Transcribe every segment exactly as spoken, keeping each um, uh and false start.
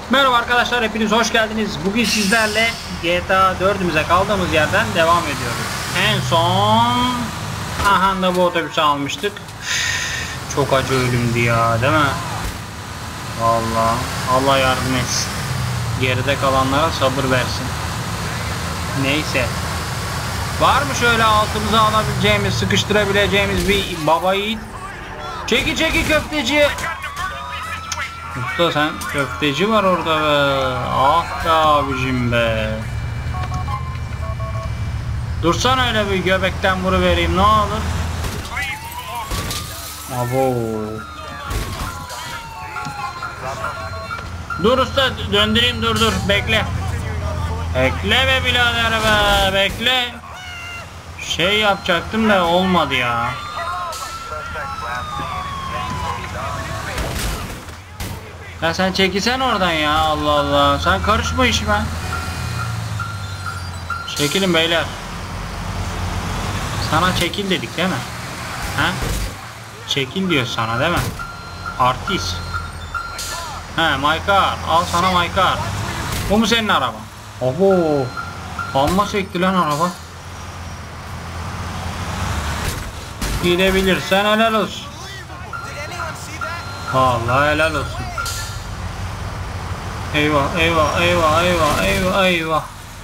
Merhaba arkadaşlar, hepiniz hoş geldiniz. Bugün sizlerle G T A dördümüze kaldığımız yerden devam ediyoruz. En son aha da bu otobüsü almıştık. Çok acı ölümdü ya, değil mi? Vallahi Allah yardım etsin. Geride kalanlara sabır versin. Neyse. Var mı şöyle altımıza alabileceğimiz, sıkıştırabileceğimiz bir baba yiğit? Çeki çeki köfteci. Usta sen, köfteci var orada be. Ah be abicim be. Dursan öyle bir göbekten vuruvereyim ne olur. Abo. Dur usta, döndüreyim, dur dur bekle. Bekle be birader be, bekle. Şey yapacaktım da olmadı ya. Ya sen çekilsen oradan ya, Allah Allah. Sen karışma işime. Çekilin beyler. Sana çekil dedik değil mi? He? Çekil diyor sana değil mi? Artist. He, my car. Al sana my car. Bu mu senin araba? Oho. Amma sekti lan araba. Gidebilirsen helal olsun. Vallahi helal olsun. Eyvah eyvah eyvah eyvah eyvah eyvah.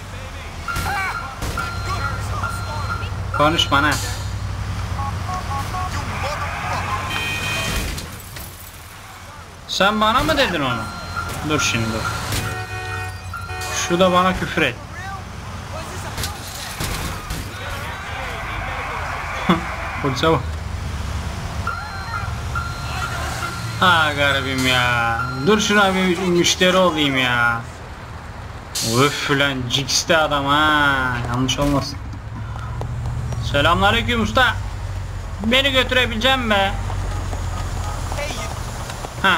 Konuşma ne? Sen bana mı dedin onu? Dur şimdi dur. Şu da bana küfür et. Polise bak. Ha garibim ya. Dur şuna bir müşteri olayım ya. Öf lan, Jix'te adam ha. Yanlış olmasın. Selamünaleyküm usta. Beni götürebilecek misin be? Ha.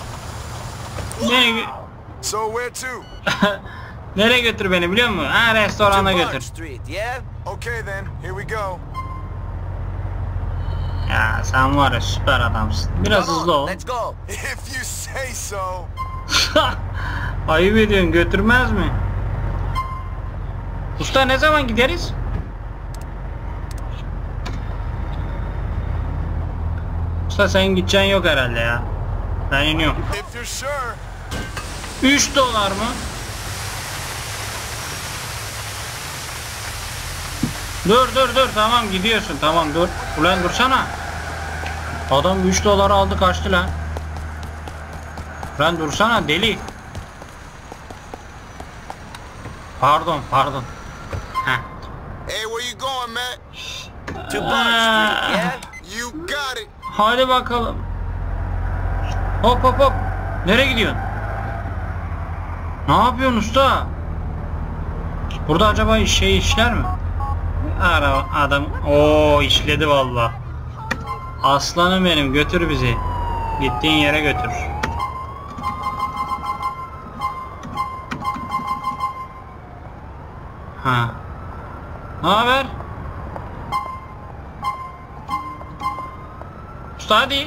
Beni So where to? nereye götür beni biliyor musun? Ha, restorana götür. Okay then, here we go. Ya sen var ya, süper adamsın. Biraz hızlı ol. Let's go. If you say so. Ayıp ediyorsun, götürmez mi? Usta ne zaman gideriz? Usta sen gideceksin yok herhalde ya. Ben iniyorum. If you're sure. üç dolar mı? Dur dur dur, tamam gidiyorsun, tamam dur. Ulan dursana. Adam üç dolar aldı kaçtı lan. Ulan dursana deli. Pardon pardon. Heh. Hey, where you going, man? To Bar Street, yeah? You got it. Hadi bakalım. Hop hop hop. Nereye gidiyorsun? Ne yapıyorsun usta? Burada acaba şey işler mi? Ara adam. Oo, işledi vallahi. Aslanım benim, götür bizi. Gittiğin yere götür. Ha. Ne haber? Usta hadi.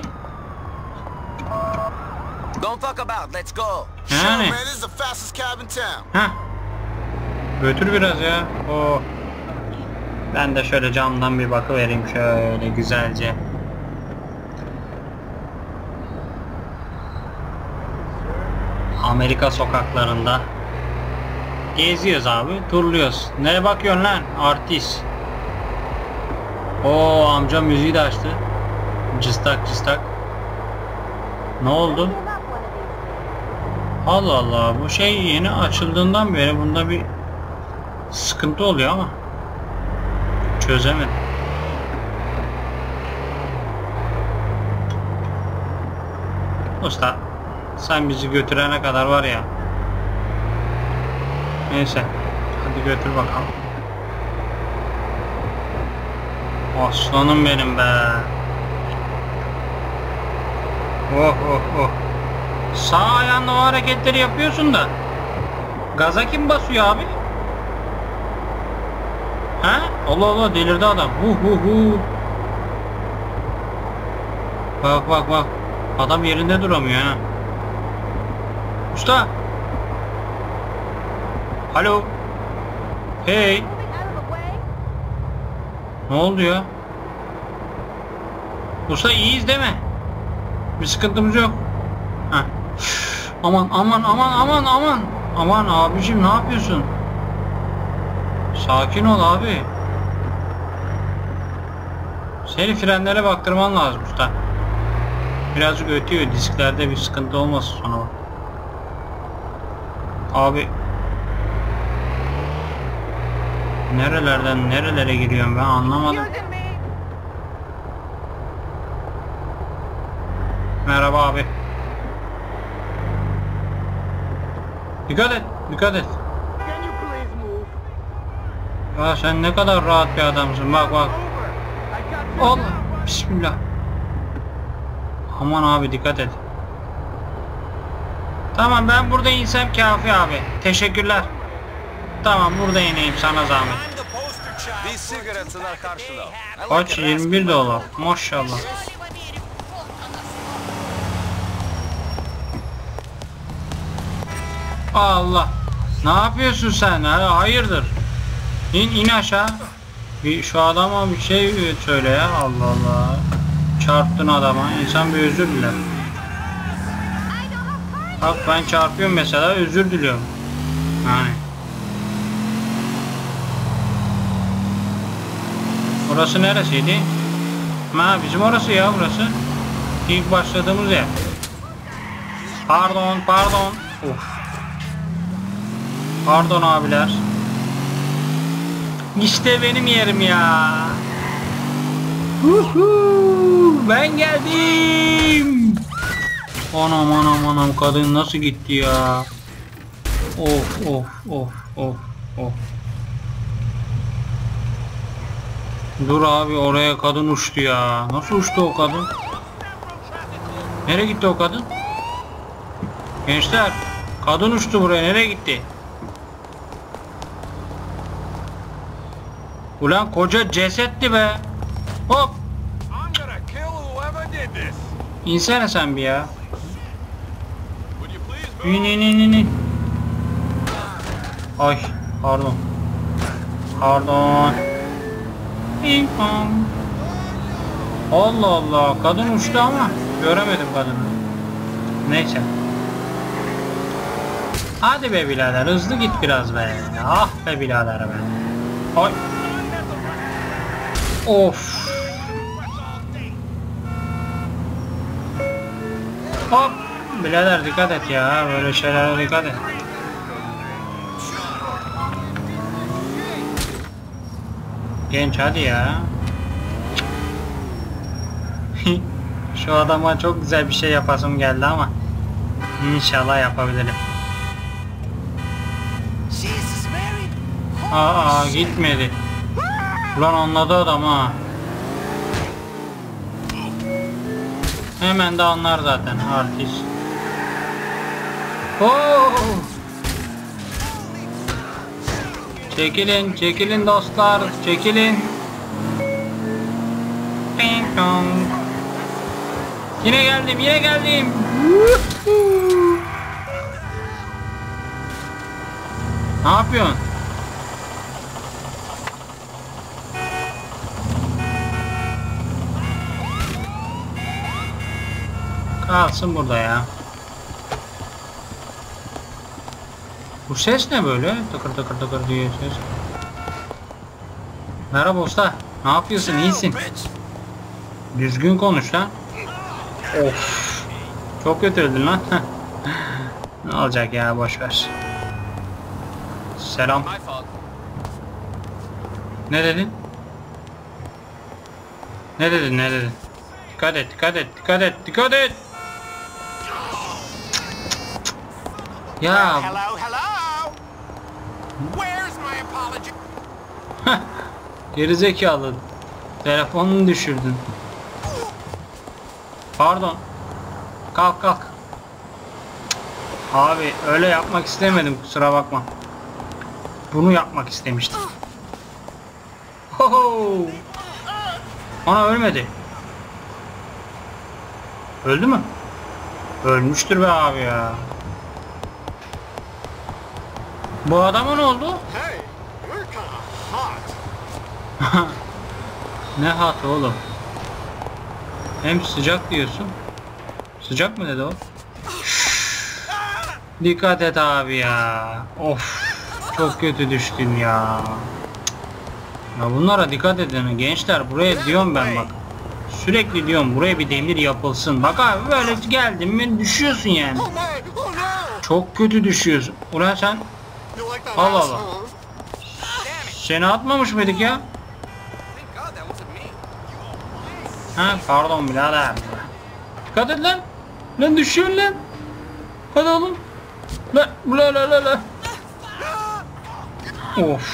Don't fuck about. Let's go. Yani. Man, this is the fastest cab in town. Ha. Götür biraz ya. Oo. Ben de şöyle camdan bir bakıvereyim şöyle güzelce. Amerika sokaklarında geziyoruz abi, turluyoruz. Nereye bakıyorsun lan artist? Oo, amca müziği de açtı. Cıstak cıstak. Ne oldu? Allah Allah, bu şey yeni açıldığından beri bunda bir sıkıntı oluyor ama çözemedim. Usta sen bizi götürene kadar var ya. Neyse. Hadi götür bakalım. Aslanım benim be. Oh oh oh. Sağ ayağınla o hareketleri yapıyorsun da gaza kim basıyor abi? Ha? Allah Allah, delirdi adam. Hu hu hu. Bak bak bak. Adam yerinde duramıyor ha. Usta Alo. Hey. Ne oldu ya? Usta iyiyiz değil mi? Bir sıkıntımız yok. Heh. Aman aman aman aman aman. Aman abicim ne yapıyorsun? Sakin ol abi. Seni frenlere baktırman lazım usta. Birazcık ötüyor. Disklerde bir sıkıntı olmasın sonra bak. Abi. Nerelerden nerelere giriyorum ben anlamadım. Merhaba abi. Dikkat et, dikkat et. Ya sen ne kadar rahat bir adamsın. Bak bak. Allah. Bismillah. Aman abi dikkat et. Tamam ben burada insem kafi abi. Teşekkürler. Tamam burada ineyim sana zahmet. These cigarettes are karşıla. Kaç? yirmi bir dolar. Maşallah. Allah. Ne yapıyorsun sen? Ha, hayırdır? İn in aşağı. Bir şu adama bir şey söyle ya. Allah Allah. Çarptın adama. İnsan bir özür diler. Bak ben çarpıyorum mesela, özür diliyorum. Yani. Burası neresiydi? Ha bizim orası ya burası. İlk başladığımız yer. Pardon pardon. Of. Pardon abiler. İşte benim yerim ya. Huhu, ben geldim. Anam anam anam kadın nasıl gitti ya. Of of of of of. Dur abi oraya kadın uçtu ya. Nasıl uçtu o kadın? Nereye gitti o kadın? Gençler kadın uçtu buraya, nereye gitti? Ulan koca cesetti be. Hop. İnsene sen bir ya. İn in in in in. Ay pardon. Pardon. Ping pong. Allah Allah kadın uçtu ama göremedim kadını. Neyse. Hadi be birader hızlı git biraz be. Ah be birader be. Ay. Of. Hop. Birader dikkat et ya. Böyle şeylere dikkat et. Genç hadi ya. Şu adama çok güzel bir şey yapasım geldi ama İnşallah yapabilirim. Aa gitmedi. Ulan anladı adam ha. Hemen de anlar zaten artist. Oo! Çekilin, çekilin dostlar, çekilin. Ping pong. Yine geldim, yine geldim. Ne yapıyorsun? Kalsın burada ya. Bu ses ne böyle? Tıkır tıkır tıkır diye ses. Merhaba usta. Ne yapıyorsun? İyisin. Düzgün konuş lan. Of. Çok kötü öldün lan. Ne olacak ya, boş ver. Selam. Ne dedin? Ne dedin? Ne dedin? Dikkat et, dikkat et, dikkat et, dikkat et. Ya. Hello, hello. Where's my apology? Gerizekalı. Telefonunu düşürdün. Pardon. Kalk kalk. Abi öyle yapmak istemedim, kusura bakma. Bunu yapmak istemiştim. Hoho. Ana ölmedi. Öldü mü? Ölmüştür be abi ya. Bu adama ne oldu? Hey, we're kinda hot. Ne hatı oğlum? Hem sıcak diyorsun. Sıcak mı dedi o? Dikkat et abi ya. Of. Çok kötü düştün ya. Ya bunlara dikkat edin gençler. Buraya diyorum ben bak. Sürekli diyorum buraya bir demir yapılsın. Bak abi böyle geldin mi düşüyorsun yani. Oh my, oh no! Çok kötü düşüyorsun. Ulan sen You like that Allah ass, Allah. huh? seni atmamış mıydık ya? Thank God that wasn't me. Ha pardon birader. Dikkat et lan. Lan düşüyorsun lan. Hadi oğlum. La la la la la. Of. Did you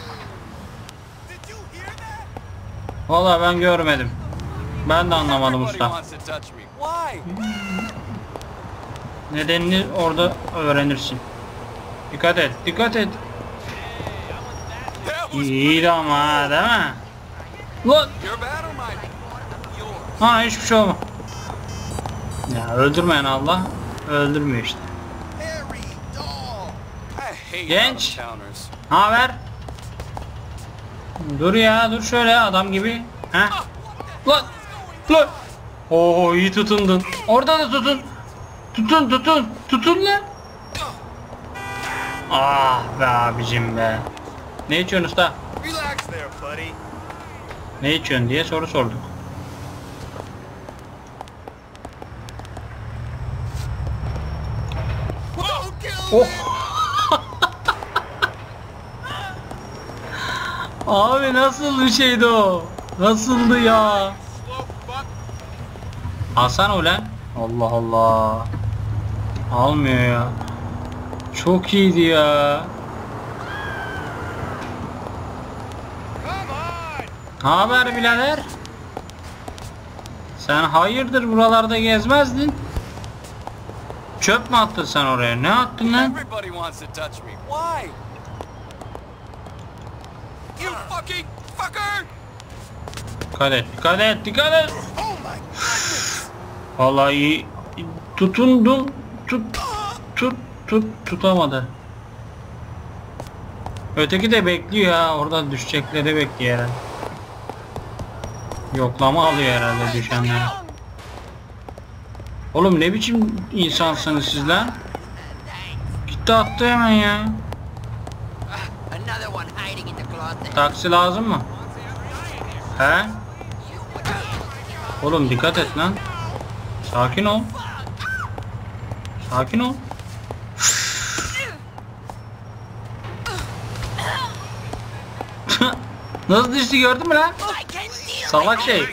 hear that? Vallahi ben görmedim. Ben de anlamadım Everybody usta. wants to touch me. Why? Nedenini orada öğrenirsin. Dikkat et, dikkat et. That was İyiydi ama ha, değil mi? Lan. your battle, my yours. Ha hiçbir şey olma. Ya öldürmeyen Allah öldürmüyor işte. Harry, dog. I hate Genç. out-of-towners. Haber? Dur ya, dur şöyle adam gibi. Ha? Lan. Lan. Oo iyi tutundun. Orada da tutun. Tutun tutun. Tutun lan. Ah be abicim be. Ne içiyorsun usta? Relax there, buddy. Ne içiyorsun diye soru sorduk. Don't kill Oh. me! Abi nasıl bir şeydi o? Nasıldı ya? Slow fuck. Alsana ulan. Allah Allah. Almıyor ya. Çok iyiydi ya. Come on! Haber birader? Sen hayırdır buralarda gezmezdin? Çöp mü attın sen oraya? Ne attın lan? Everybody wants to touch me. Why? You fucking fucker! Dikkat et, dikkat et, dikkat et. Oh my goodness! Vallahi iyi. Tutundum. Tut, tut, tut, tutamadı. Öteki de bekliyor ha. Orada düşecekleri bekliyor herhalde. Yoklama alıyor herhalde düşenleri. Oğlum ne biçim insansınız siz lan? Gitti attı hemen ya. Another one hiding in the closet. Taksi lazım mı? He? Oğlum dikkat et lan. Sakin ol. Sakin ol. Nasıl düştü gördün mü lan? Salak şey.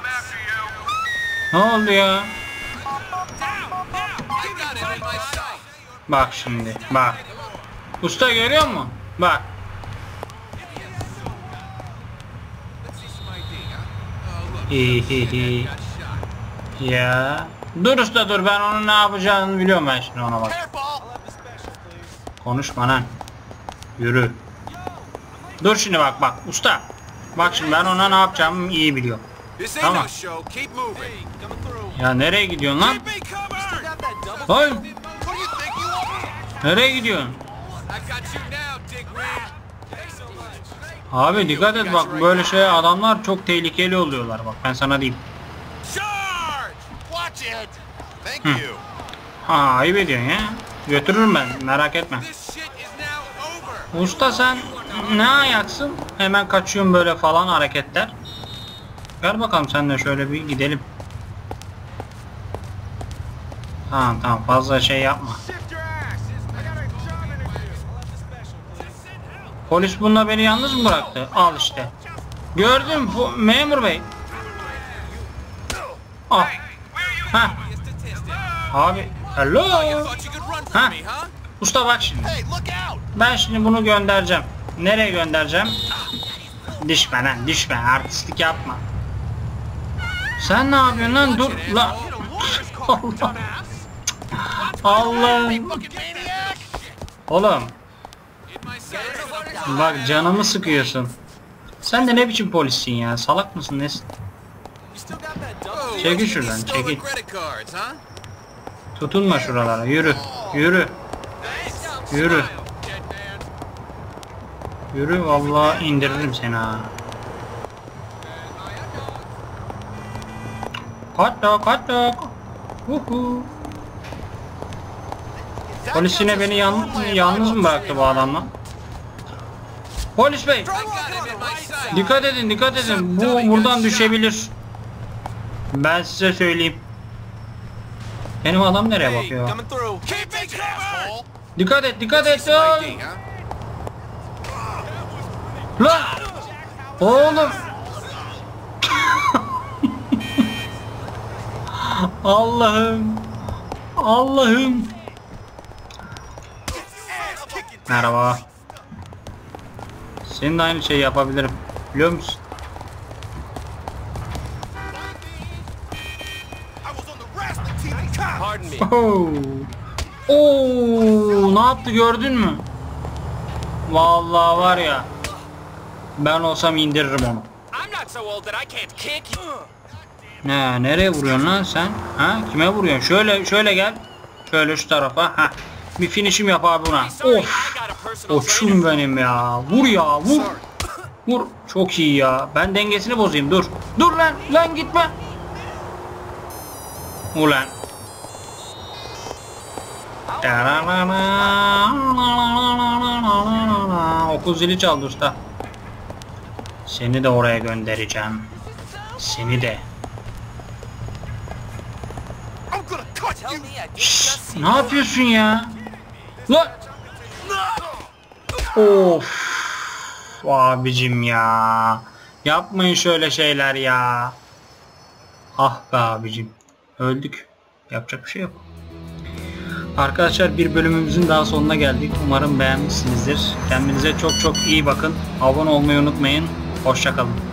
Ne oldu ya? You got it in my sight. Bak şimdi bak. Usta görüyor musun? Bak. İyi iyi iyi. Ya. Dur usta dur ben onun ne yapacağını biliyorum ben şimdi ona bak. Hairball! Konuşma lan. Yürü. Dur şimdi bak bak usta. Bak şimdi ben ona ne yapacağımı iyi biliyorum. This ain't Tamam. no show. Keep moving. Coming through. Ya nereye gidiyorsun lan? Keep me covered. Got that double. Hayır. What do you think you are? Nereye gidiyorsun? I got you now, dickweed. Thanks so much. Abi dikkat et bak böyle şey adamlar çok tehlikeli oluyorlar bak ben sana diyeyim. Charge! Watch it! Thank you. Ha ayıp ediyorsun ya. Götürürüm ben merak etme. This shit is now over. Usta sen ne ayaksın? Hemen kaçıyorsun böyle falan hareketler. Gel bakalım sen de şöyle bir gidelim. Tamam tamam fazla şey yapma. Shift your ass! I got a job interview. Polis bununla beni yalnız mı bıraktı? Al işte. Gördüm bu memur bey. Ah. Ha. Abi. Hello. Thought you could run from Ha. me, huh? Usta bak şimdi. Hey, look out! Ben şimdi bunu göndereceğim. Nereye göndereceğim? Düşme lan düşme artistlik yapma. Sen ne yapıyorsun lan dur la. Allah. Allah. Fucking maniac! Oğlum In my sight. bak canımı sıkıyorsun. Sen de ne biçim polissin ya salak mısın nesin? You still got that double. Çekil Oh, şuradan, stolen çekil. credit cards, huh? Tutunma şuralara yürü yürü. Yürü. Yürü vallahi indiririm seni ha. Hot dog, hot dog. Uhu. Polis yine beni yan, yalnız mı bıraktı bu adamla? Polis bey, I got him in my sight. dikkat edin, dikkat edin. Bu buradan düşebilir. Ben size söyleyeyim. Benim adam nereye Hey, bakıyor? coming through. Keep it covered. Dikkat et, dikkat et. This my thing, huh? Lan! Oğlum! Allah'ım! Allah'ım! Merhaba. Senin de aynı şeyi yapabilirim. Biliyor musun? I was on the wrestling team in college. Pardon me. Oo. Oo, ne yaptı gördün mü? Vallahi var ya. Ben olsam indiririm onu. I'm not so old that I can't kick you. Ne, nereye vuruyorsun lan sen? Ha, kime vuruyorsun? Şöyle şöyle gel. Şöyle şu tarafa. Ha. Bir finishim yap abi buna. Sorry, Of. I got a personal Koçum trainer. benim ya. Vur ya, vur. Vur. Çok iyi ya. Ben dengesini bozayım. Dur. Dur lan. Lan gitme. Ulan. Okul zili çaldı usta. Seni de oraya göndereceğim. Seni de. I'm gonna cut Tell you. me I didn't Şşş, just see ne yapıyorsun ya? Lan. Of. Abicim ya. Yapmayın şöyle şeyler ya. Ah be abicim. Öldük. Yapacak bir şey yok. Arkadaşlar bir bölümümüzün daha sonuna geldik. Umarım beğenmişsinizdir. Kendinize çok çok iyi bakın. Abone olmayı unutmayın. Hoşça kalın.